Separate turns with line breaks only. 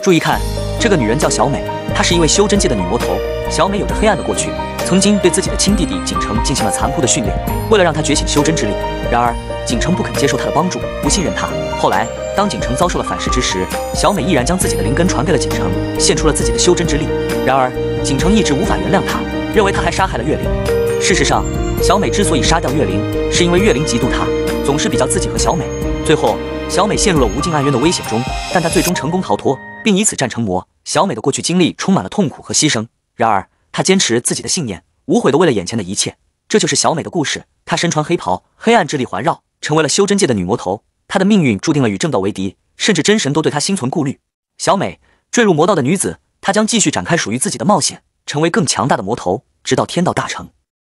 注意看，这个女人叫小美，她是一位修真界的女魔头。小美有着黑暗的过去，曾经对自己的亲弟弟景城进行了残酷的训练，为了让他觉醒修真之力。然而，景城不肯接受她的帮助，不信任她。后来，当景城遭受了反噬之时，小美毅然将自己的灵根传给了景城，献出了自己的修真之力。然而，景城一直无法原谅她，认为她还杀害了月灵。事实上，小美之所以杀掉月灵，是因为月灵嫉妒她，总是比较自己和小美。最后，小美陷入了无尽暗渊的危险中，但她最终成功逃脱，并以此战成魔。小美的过去经历充满了痛苦和牺牲，然而她坚持自己的信念，无悔地为了眼前的一切。这就是小美的故事。她身穿黑袍，黑暗之力环绕，成为了修真界的女魔头。她的命运注定了与正道为敌，甚至真神都对她心存顾虑。小美，坠入魔道的女子，她将继续展开属于自己的冒险，成为更强大的魔头，直到天道大成。